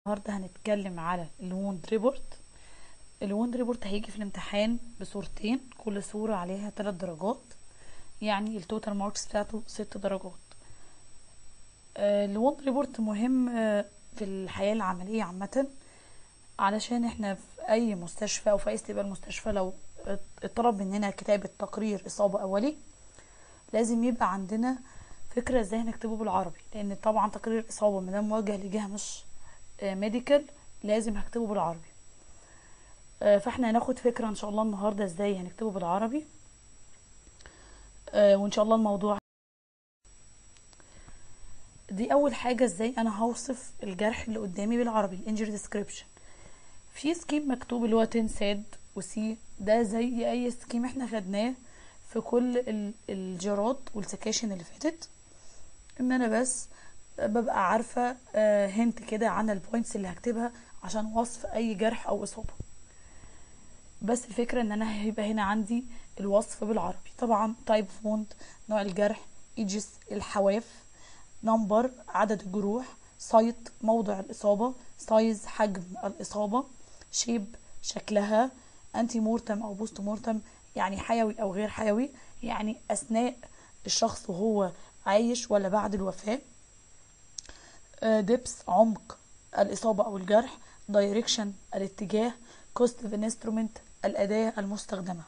النهارده هنتكلم على الووند ريبورت. الووند ريبورت هيجي في الامتحان بصورتين، كل صورة عليها 3 درجات، يعني التوتال ماركس بتاعته 6 درجات. الووند ريبورت مهم في الحياة العملية عامة، علشان احنا في اي مستشفى او في اي استقبال مستشفى لو اتطلب مننا كتابة تقرير اصابة اولي، لازم يبقى عندنا فكرة ازاي هنكتبه بالعربي، لان طبعا تقرير اصابة مادام موجه لجهة مش ميديكال لازم هكتبه بالعربي. فاحنا هناخد فكرة ان شاء الله النهاردة ازاي هنكتبه بالعربي، وان شاء الله الموضوع دي اول حاجة ازاي انا هوصف الجرح اللي قدامي بالعربي، الانجري ديسكريبشن. في سكيم مكتوب اللي هو 10 ساد وسي، ده زي اي سكيم احنا خدناه في كل الجرات والسكاشن اللي فاتت، ان انا بس ببقى عارفة هنت كده عن البوينتس اللي هكتبها عشان وصف اي جرح او اصابة. بس الفكرة ان انا هيبقى هنا عندي الوصف بالعربي. طبعا تايب فونت، نوع الجرح، ايجس الحواف، نمبر عدد الجروح، سايت موضع الاصابة، سايز حجم الاصابة، شيب شكلها، انتي مورتم او بوست مورتم يعني حيوي او غير حيوي، يعني اثناء الشخص وهو عايش ولا بعد الوفاة، دبس عمق الاصابة او الجرح، دايركشن الاتجاه، كوست اوف انسترومنت الأداة المستخدمة.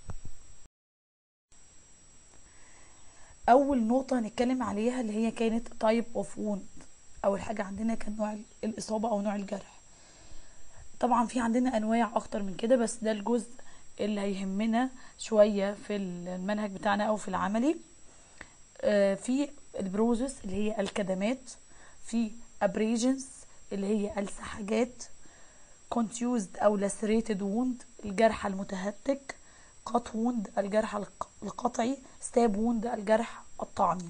أول نقطة هنتكلم عليها اللي هي كانت type of wound. أول حاجة عندنا كان نوع الإصابة أو نوع الجرح. طبعا في عندنا أنواع أكتر من كده، بس ده الجزء اللي هيهمنا شوية في المنهج بتاعنا أو في العملي. في البروزس اللي هي الكدمات، في abrasions اللي هي السحجات، contused أو lacerated wound الجرح المتهتك، قط ووند الجرح القطعي، ستاب ووند الجرح الطعني.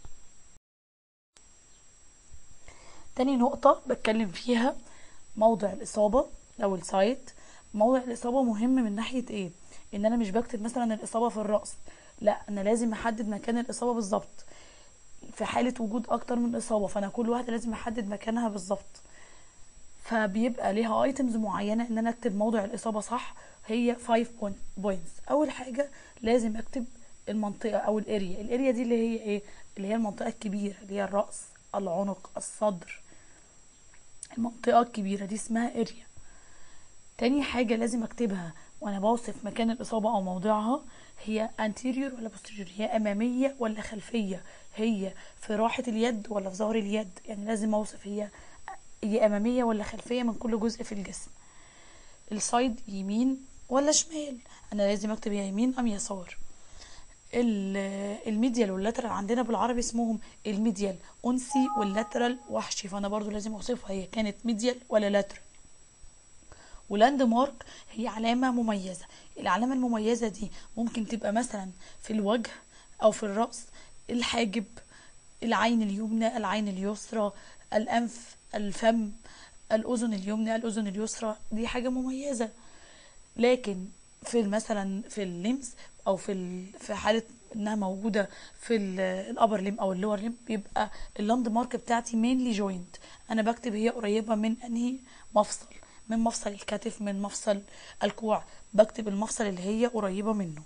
تاني نقطة بتكلم فيها موضع الإصابة أو السايت. موضع الإصابة مهم من ناحية إيه؟ إن أنا مش بكتب مثلا الإصابة في الرأس، لا أنا لازم أحدد مكان الإصابة بالظبط. في حالة وجود أكتر من إصابة فأنا كل واحدة لازم أحدد مكانها بالظبط، فبيبقى ليها ايتمز معينة ان انا اكتب موضع الاصابة صح. هي 5 بوينتس. اول حاجة لازم اكتب المنطقة او الاريا دي اللي هي ايه؟ اللي هي المنطقة الكبيرة اللي هي الرأس، العنق، الصدر. المنطقة الكبيرة دي اسمها اريا. تاني حاجة لازم اكتبها وانا بوصف مكان الاصابة او موضعها هي anterior ولا posterior، هي امامية ولا خلفية، هي في راحة اليد ولا في ظهر اليد، يعني لازم اوصف هي امامية ولا خلفية من كل جزء في الجسم. السايد يمين ولا شمال، انا لازم اكتب يا يمين ام يسار. الميديال واللاترال عندنا بالعربي اسمهم الميديال انسي واللاترال وحشي، فانا برضو لازم اوصفها هي كانت ميديال ولا لاترال. ولاند مارك هي علامة مميزة. العلامة المميزة دي ممكن تبقى مثلا في الوجه او في الرأس، الحاجب، العين اليمنى، العين اليسرى، الانف، الفم، الاذن اليمنى، الاذن اليسرى، دي حاجة مميزة. لكن في مثلا في اللمس او في حاله انها موجوده في الابر ليم او اللور ليم، بيبقى اللاند مارك بتاعتي مينلي جوينت. انا بكتب هي قريبه من انهي مفصل، من مفصل الكتف، من مفصل الكوع، بكتب المفصل اللي هي قريبه منه.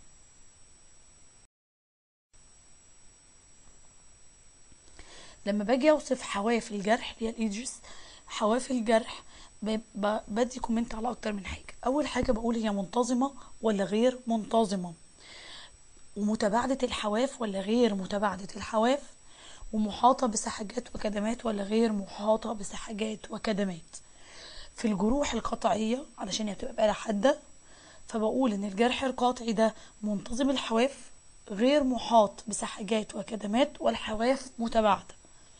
لما باجي اوصف حواف الجرح اللي هي الايدجز، حواف الجرح بدي كومنت على اكتر من حاجه. اول حاجه بقول هي منتظمه ولا غير منتظمه، ومتباعدة الحواف ولا غير متباعدة الحواف، ومحاطة بسحجات وكدمات ولا غير محاطة بسحجات وكدمات. في الجروح القطعية علشان هي بتبقى بقالها حادة، فبقول ان الجرح القاطعي ده منتظم الحواف، غير محاط بسحجات وكدمات، والحواف متباعدة.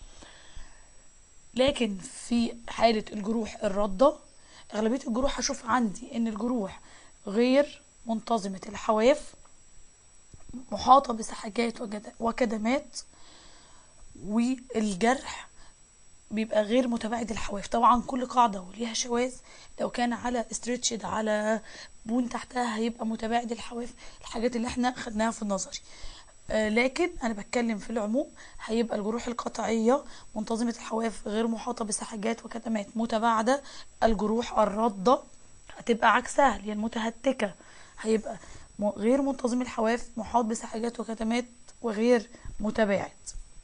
لكن في حالة الجروح الردة، اغلبية الجروح هشوف عندي ان الجروح غير منتظمة الحواف، محاطة بسحجات وكدمات، والجرح بيبقى غير متباعد الحواف. طبعا كل قاعدة وليها شواذ، لو كان على استريتشد على بون تحتها هيبقى متباعد الحواف، الحاجات اللي احنا خدناها في النظري. لكن انا بتكلم في العموم. هيبقى الجروح القطعيه منتظمه الحواف غير محاطه بسحجات وكتمات متباعده. الجروح الرده هتبقى عكسها اللي هي المتهتكه. هيبقى غير منتظم الحواف محاط بسحجات وكتمات وغير متباعد.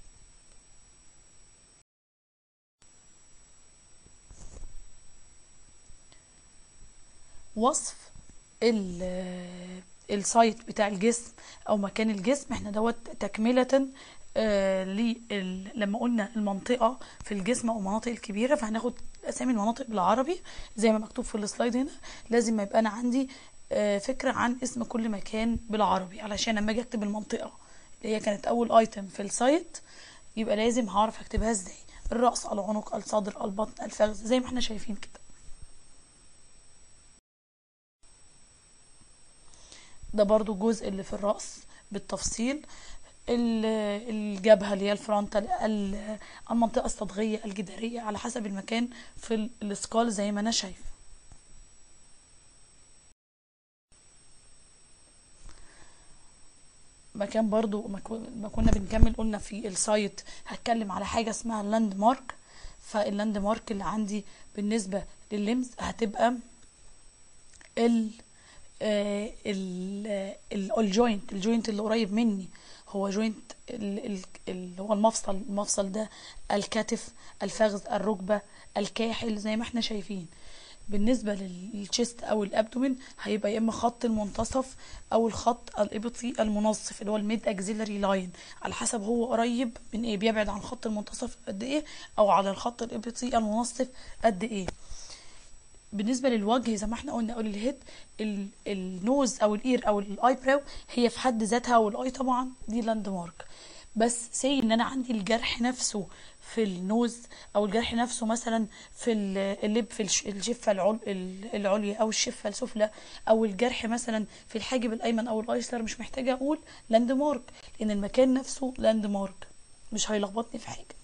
وصف السايت بتاع الجسم او مكان الجسم. احنا دوت تكملة لما قلنا المنطقة في الجسم او المناطق الكبيرة، فهناخد اسامي المناطق بالعربي زي ما مكتوب في السلايد هنا. لازم ما يبقى انا عندي فكرة عن اسم كل مكان بالعربي، علشان لما اجي اكتب المنطقة اللي هي كانت اول ايتم في السايت يبقى لازم هعرف اكتبها ازاي. الرأس، العنق، الصدر، البطن، الفخذ، زي ما احنا شايفين كده. ده برضو الجزء اللي في الرأس بالتفصيل. الجبهة اللي هي الفرونتال، المنطقة الصدغية، الجدارية، على حسب المكان في السكال زي ما انا شايف. مكان برضو ما كنا بنكمل قلنا في السايت هتكلم على حاجة اسمها اللاند مارك. فاللاند مارك اللي عندي بالنسبة لللمس هتبقى الجوينت اللي قريب مني هو جوينت اللي هو المفصل ده، الكتف، الفخذ، الركبة، الكاحل زي ما احنا شايفين. بالنسبة للشيست او الابدومين هيبقى يا اما خط المنتصف او الخط الابطي المنصف اللي هو الميد اكزيلري لاين، على حسب هو قريب من ايه، بيبعد عن خط المنتصف قد ايه او على الخط الابطي المنصف قد ايه. بالنسبة للوجه زي ما احنا قلنا او للهيد، النوز او الاير او الاي براو هي في حد ذاتها، والاي طبعا دي لاند مارك. بس سي ان انا عندي الجرح نفسه في النوز، او الجرح نفسه مثلا في اللب، في الشفه العليا او الشفه السفلى، او الجرح مثلا في الحاجب الايمن او الايسر، مش محتاجه اقول لاند مارك لان المكان نفسه لاند مارك، مش هيلخبطني في حاجه.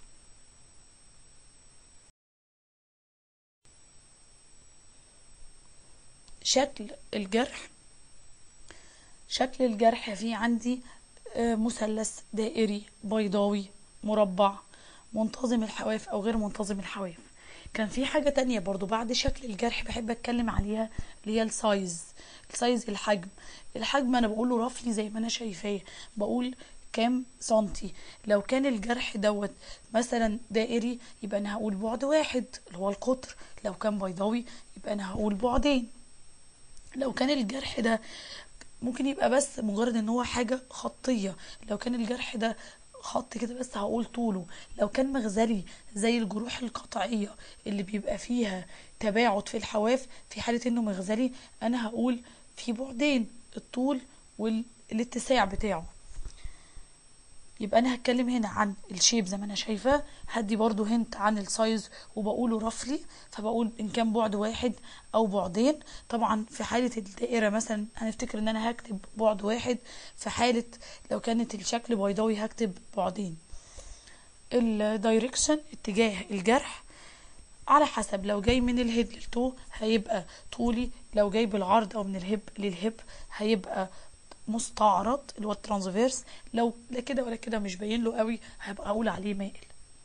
شكل الجرح فيه عندي مثلث، دائري، بيضاوي، مربع، منتظم الحواف او غير منتظم الحواف. كان في حاجة تانية برضو بعد شكل الجرح بحب اتكلم عليها، اللي هي السايز. الحجم انا بقوله رفلي زي ما انا شايفاه، بقول كام سنتي. لو كان الجرح دوت مثلا دائري يبقى انا هقول بعد 1 اللي هو القطر. لو كان بيضاوي يبقى انا هقول بعدين. لو كان الجرح ده ممكن يبقى بس مجرد ان هو حاجة خطية، لو كان الجرح ده خط كده بس هقول طوله. لو كان مغزلي زي الجروح القطعية اللي بيبقى فيها تباعد في الحواف، في حالة انه مغزلي انا هقول في بعدين، الطول والاتساع بتاعه. يبقى انا هتكلم هنا عن الشيب زي ما انا شايفاه، هدي برضو هنت عن السايز وبقوله رفلي، فبقول ان كان بعد 1 او بعدين. طبعا في حالة الدائرة مثلا هنفتكر ان انا هكتب بعد 1، في حالة لو كانت الشكل بيضاوي هكتب بعدين. الدايركشن، اتجاه الجرح، على حسب لو جاي من الهيد للتو هيبقى طولي، لو جاي بالعرض او من الهب للهب هيبقى مستعرض اللي هو الترانسفيرس، لو لا كده ولا كده مش باين له قوي هبقى اقول عليه مائل.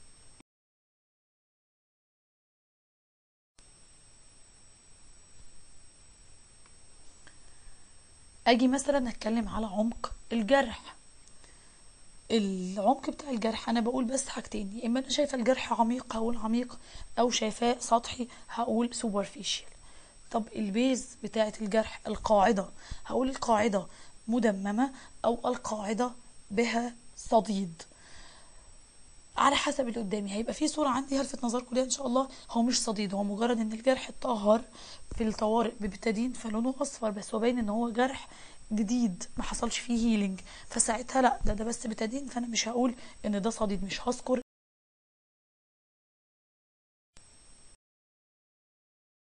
اجي مثلا اتكلم على عمق الجرح. العمق بتاع الجرح انا بقول بس حاجتين، يا اما انا شايفه الجرح عميق هقول عميق، او شايفاه سطحي هقول سوبرفيشال. طب البيز بتاعه الجرح، القاعده، هقول القاعده مدممه او القاعده بها صديد، على حسب اللي قدامي. هيبقى في صورة عندي هلفت نظركم ليها ان شاء الله، هو مش صديد، هو مجرد ان الجرح اتطهر في الطوارئ ببتادين فلونه اصفر، بس هو باين ان هو جرح جديد ما حصلش فيه هيلينج، فساعتها لا ده بس بتادين، فانا مش هقول ان ده صديد، مش هذكر